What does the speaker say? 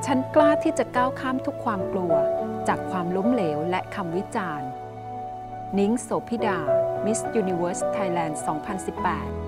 ฉันกล้าที่จะก้าวข้ามทุกความกลัวจากความล้มเหลวและคำวิจารณ์ นิ้ง โสภิดา Miss Universe Thailand 2018